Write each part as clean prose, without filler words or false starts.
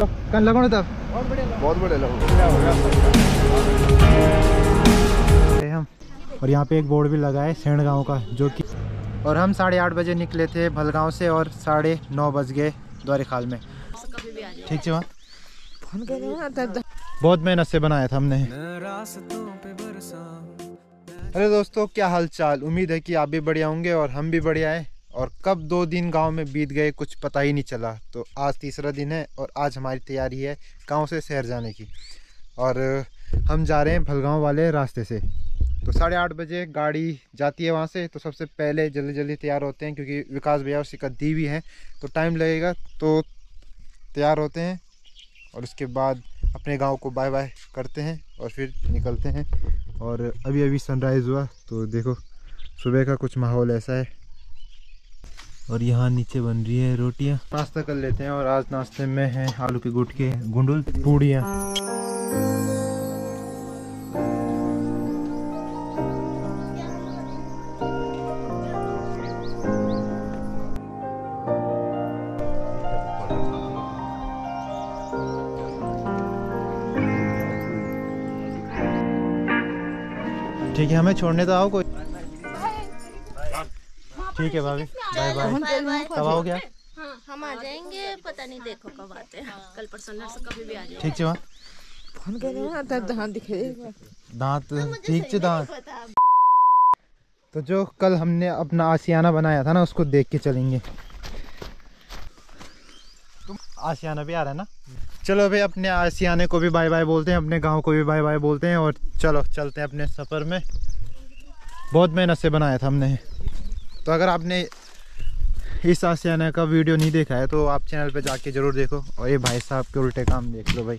कल लगो तब बहुत बढ़िया लगो हम। और यहाँ पे एक बोर्ड भी लगा है सेंड गाँव का, जो कि और हम 8:30 बजे निकले थे भलगांव से और 9:30 बज गए द्वारिखाल में। ठीक है, बहुत मेहनत से बनाया था हमने। अरे दोस्तों, क्या हाल चाल। उम्मीद है कि आप भी बढ़िया होंगे और हम भी बढ़िया हैं। और कब 2 दिन गांव में बीत गए कुछ पता ही नहीं चला। तो आज तीसरा दिन है और आज हमारी तैयारी है गांव से शहर जाने की। और हम जा रहे हैं भलगांव वाले रास्ते से। तो 8:30 बजे गाड़ी जाती है वहाँ से। तो सबसे पहले जल्दी जल्दी तैयार होते हैं, क्योंकि विकास भैया और शिखा दी भी हैं तो टाइम लगेगा। तो तैयार होते हैं और उसके बाद अपने गांव को बाय बाय करते हैं और फिर निकलते हैं। और अभी अभी सनराइज़ हुआ, तो देखो सुबह का कुछ माहौल ऐसा है। और यहाँ नीचे बन रही है रोटियाँ। नाश्ता कर लेते हैं। और आज नाश्ते में है आलू के गुटके, गुंडुल, पूड़ियाँ। ठीक है, हमें छोड़ने तो आओ कोई। ठीक है भाभी, बाय बाय। कब आओ क्या? हाँ, हम आ जाएंगे, पता नहीं देखो कब आते हैं। कल परसों से कभी भी आ जाएंगे। ठीक है वहाँ फोन कर रहे हैं, तब दांत दिखेगा। दांत ठीक है, दांत। तो जो कल हमने अपना आशियाना बनाया था ना, उसको देख के चलेंगे। तुम आशियाना भी आ रहा है ना? चलो भाई, अपने आशियाने को भी बाय बाय बोलते हैं, अपने गांव को भी बाय बाय बोलते हैं और चलो चलते हैं अपने सफ़र में। बहुत मेहनत से बनाया था हमने। तो अगर आपने इस आशियाना का वीडियो नहीं देखा है तो आप चैनल पे जाके ज़रूर देखो। और ये भाई साहब के उल्टे काम देख लो भाई।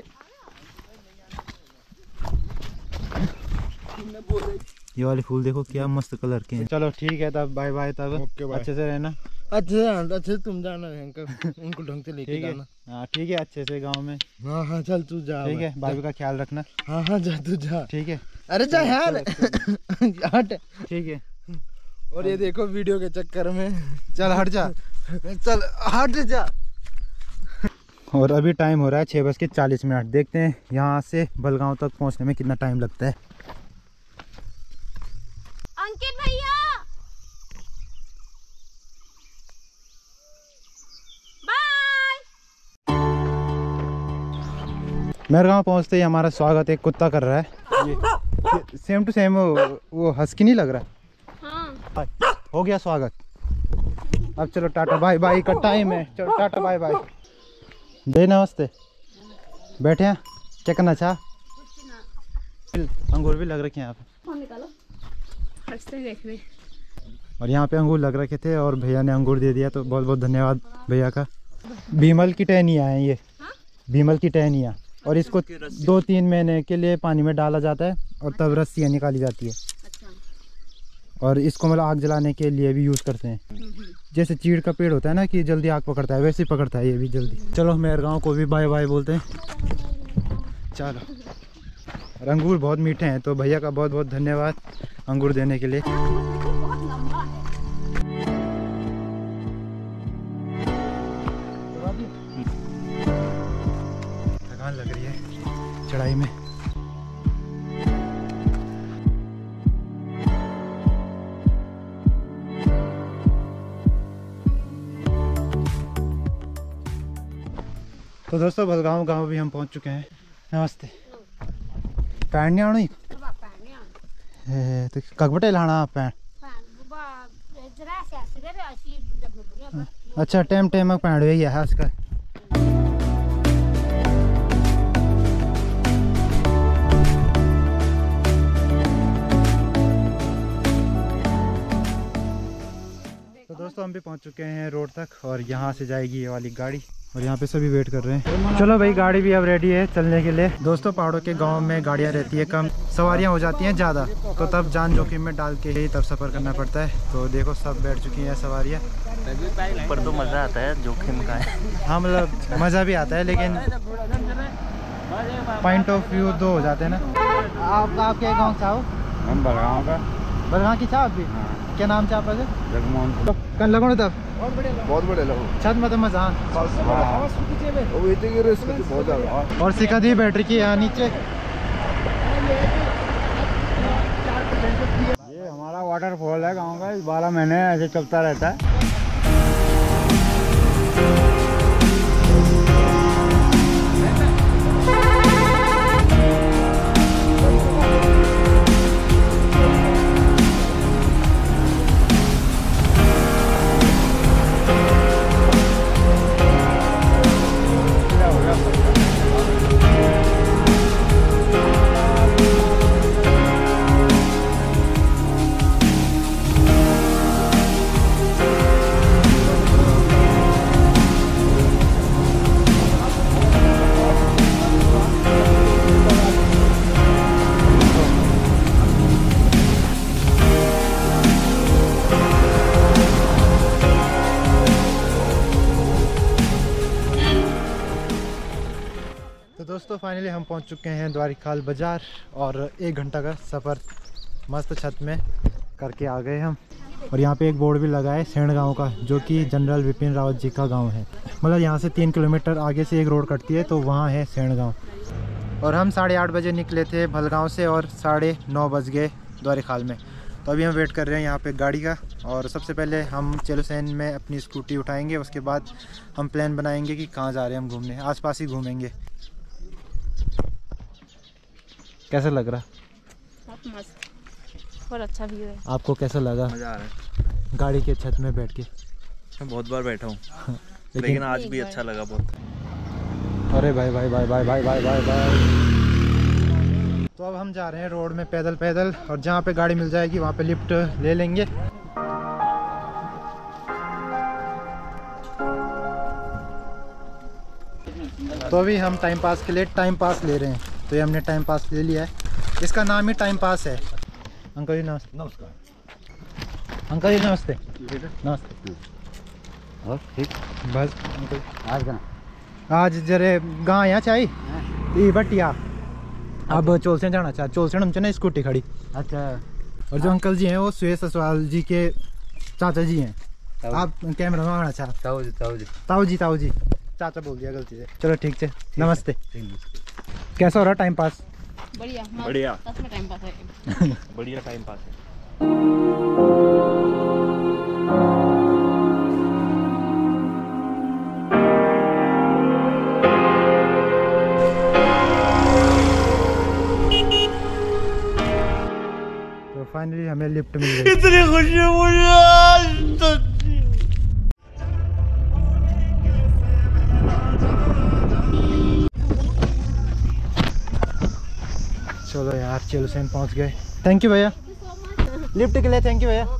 ये वाले फूल देखो क्या मस्त कलर के हैं। चलो ठीक है, तब बाय बाय। तब अच्छे से रहना। अच्छे तुम जाना है उनको ढंग से लेके जाना। हाँ ठीक है, अच्छे से गांव में। हाँ हाँ चल तू जा। ठीक है, भाभी का ख्याल रखना। हाँ हाँ जा तू जा। ठीक है, अरे जा यार हट। ठीक है। और ये देखो वीडियो के चक्कर में। चल हट जा, चल हट जा। और अभी टाइम हो रहा है 6:40। देखते हैं यहाँ से भलगांव तक पहुँचने में कितना टाइम लगता है। अंकित भैया, मेरे गाँव पहुँचते ही हमारा स्वागत एक कुत्ता कर रहा है। ये सेम टू सेम वो हस्की नहीं लग रहा। हाँ। हो गया स्वागत। अब चलो टाटा बाय बाय का टाइम है। चलो टाटा बाय बाय। दे नमस्ते। बैठे हैं, क्या करना चाह? अंगूर भी लग रखे हैं यहाँ पे। फोन निकालो, हंसते देख रहे। और यहाँ पे अंगूर लग रखे थे और भैया ने अंगूर दे दिया, तो बहुत बहुत धन्यवाद भैया का। भीमल की टहनियाँ हैं ये। भीमल की टहनियाँ। और इसको 2-3 महीने के लिए पानी में डाला जाता है और तब रस्सियाँ निकाली जाती है। अच्छा। और इसको मतलब आग जलाने के लिए भी यूज़ करते हैं। जैसे चीड़ का पेड़ होता है ना कि जल्दी आग पकड़ता है, वैसे ही पकड़ता है ये भी जल्दी। चलो मेरे गाँव को भी बाय बाय बोलते हैं। चलो, और अंगूर बहुत मीठे हैं, तो भैया का बहुत बहुत धन्यवाद अंगूर देने के लिए। थकान लग रही है चढ़ाई में। तो दोस्तों भलगांव गांव भी हम पहुंच चुके हैं। नमस्ते। पैंट नहीं आनी तो कगबटे लाना पैंट। अच्छा, टाइम टाइम पैंट हुई है उसका। तो दोस्तों हम भी पहुंच चुके हैं रोड तक और यहाँ से जाएगी ये वाली गाड़ी। और यहाँ पे सभी वेट कर रहे हैं। चलो भाई, गाड़ी भी अब रेडी है चलने के लिए। दोस्तों पहाड़ों के गांव में गाड़ियाँ रहती है कम, सवारियाँ हो जाती हैं ज़्यादा, तो तब जान जोखिम में डाल के ही तब सफ़र करना पड़ता है। तो देखो सब बैठ चुकी हैं सवारियाँ। पर तो मज़ा आता है, जोखिम का है। हाँ मतलब मज़ा भी आता है, लेकिन पॉइंट ऑफ व्यू 2 हो जाते हैं ना। आप क्या गाँव से आओ? हम भलगांव का। भलगांव की चाह आप भी? क्या नाम છે આપણે जगमोहन કન લગણું તબ बहुत बड़े लोग छत में तो मजा वो इतने की रिस्क थी बहुत ज़्यादा। और सिखा दी बैटरी की यहाँ नीचे ये हमारा वाटरफॉल है गांव का, 12 महीने ऐसे चलता रहता है। तो दोस्तों फाइनली हम पहुंच चुके हैं द्वारिकाल बाज़ार और 1 घंटा का सफ़र मस्त छत में करके आ गए हम। और यहाँ पे एक बोर्ड भी लगा है सेण गाँव का, जो कि जनरल विपिन रावत जी का गांव है। मतलब यहाँ से 3 किलोमीटर आगे से एक रोड कटती है तो वहाँ है सेण गाँव। और हम 8:30 बजे निकले थे भलगांव से और 9:30 बज गए द्वारिकाल में। तो अभी हम वेट कर रहे हैं यहाँ पे गाड़ी का। और सबसे पहले हम चेलुसेन में अपनी स्कूटी उठाएँगे, उसके बाद हम प्लान बनाएँगे कि कहाँ जा रहे हैं हम घूमने। आस ही घूमेंगे। कैसा लग रहा? बहुत मस्त और अच्छा व्यू है। आपको कैसा लगा मज़ा आ रहा है। गाड़ी के छत में बैठ के? मैं बहुत बार बैठा हूँ लेकिन आज भी अच्छा लगा बहुत। अरे भाई भाई भाई भाई भाई भाई भाई भाई। तो अब हम जा रहे हैं रोड में पैदल पैदल, और जहाँ पे गाड़ी मिल जाएगी वहाँ पे लिफ्ट ले लेंगे। तो अभी हम टाइम पास के लिए टाइम पास ले रहे हैं। तो ये हमने टाइम पास ले लिया है, इसका नाम ही टाइम पास है। अंकल जी नमस्ते। नमस्कार अंकल जी नमस्ते। नमस्ते। और ठीक बस आज का आज जरे गाँव यहाँ चाहिए बटिया। अब चोल से जाना चाह, चोल से हमसे ना स्कूटी खड़ी। अच्छा। और जो अंकल जी हैं वो सुरेश ससवाल जी के चाचा जी हैं। आप कैमरा में आना चाह। ताऊ जी चाचा बोल दिया गलती से। चलो ठीक है, नमस्ते। कैसा हो रहा टाइम पास? बढ़िया बढ़िया। सच में टाइम पास है। बढ़िया टाइम पास है। तो फाइनली हमें लिफ्ट मिल गई। इतनी खुशी मुझे। चलो यार चेलुसेन पहुंच गए। थैंक यू भैया, लिफ्ट के लिए थैंक यू भैया।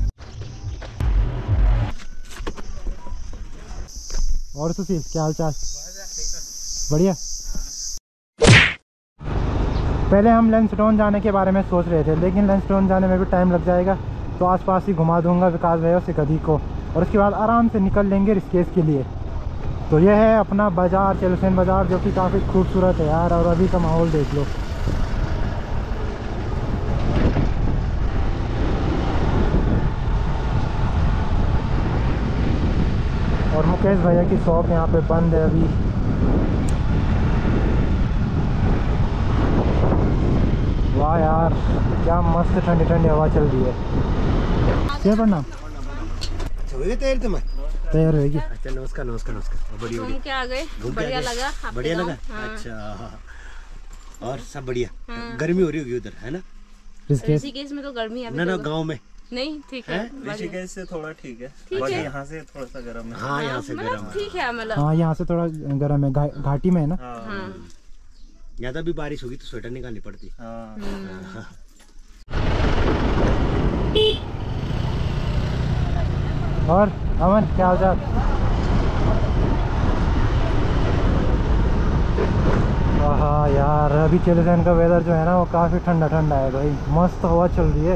और सुशील क्या हाल चाल? बढ़िया। पहले हम लैंसडाउन जाने के बारे में सोच रहे थे, लेकिन लैंसडाउन जाने में भी टाइम लग जाएगा, तो आसपास ही घुमा दूंगा विकास भैया से कदी को, और उसके बाद आराम से निकल लेंगे ऋषिकेश के लिए। तो यह है अपना बाज़ार, चेलुसेन बाज़ार, जो कि काफ़ी खूबसूरत है यार। और अभी का माहौल देख लो। और मुकेश भैया की शॉप यहाँ पे बंद है अभी। वाह यार क्या मस्त ठंडी ठंडी हवा चल रही है। क्या प्रणाम। तैयार होगी। अच्छा नमस्कार नमस्कार नमस्कार। बढ़िया घूम के आ गए, बढ़िया लगा आपके बढ़िया गाँव? लगा। हाँ। अच्छा और सब बढ़िया। गर्मी हो रही होगी उधर है ना? ऋषिकेश में तो गर्मी है ना ना गाँव में नहीं। ठीक है, ऋषिकेश से थोड़ा ठीक है, ठीक बट है। यहाँ से थोड़ा सा गर्म है। हाँ यहाँ से गर्म मतलब है। ठीक है मतलब। हाँ यहाँ से थोड़ा गर्म है, घाटी में है ना। हाँ। ज़्यादा भी बारिश होगी तो स्वेटर निकालनी पड़ती। हाँ। और अमन क्या हाल चाल? हाँ यार अभी चेलुसेन का वेदर जो है ना वो काफ़ी ठंडा ठंडा है भाई, मस्त हवा चल रही है।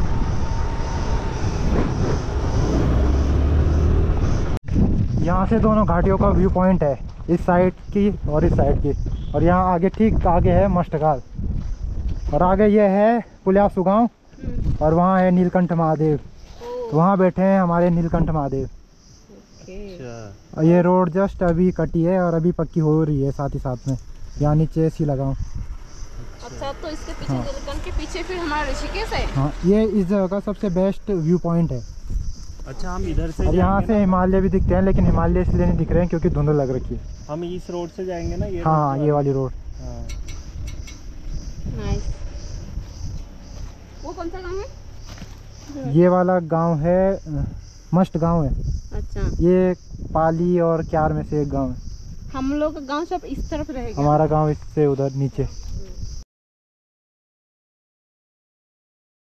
यहाँ से दोनों घाटियों का व्यू पॉइंट है, इस साइड की और इस साइड की। और यहाँ आगे ठीक आगे है मष्टकाल, और आगे ये है पुलियासु गाँव, और वहाँ है नीलकंठ महादेव। तो वहाँ बैठे हैं हमारे नीलकंठ महादेव। और ये रोड जस्ट अभी कटी है और अभी पक्की हो रही है साथ ही साथ में। यहाँ नीचे ऐसी लगाऊँ। अच्छा, तो इसके पीछे नीलकंठ के पीछे फिर हमारा ऋषिकेश है। हाँ, ये इस जगह का सबसे बेस्ट व्यू पॉइंट है। अच्छा, हम इधर से और यहाँ से हिमालय भी दिखते हैं, लेकिन हिमालय इसलिए नहीं दिख रहे हैं क्योंकि धुंध लग रखी है। हम इस रोड से जाएंगे ना, ये हाँ, ये वाली रोड। हाँ। नाइस। वो कौन सा गाँव है? ये वाला गांव है मस्ट गांव है। अच्छा, ये पाली और क्यार में से एक गांव है। हम लोग का गाँव सब इस तरफ रहेगा। हमारा गांव इससे उधर नीचे।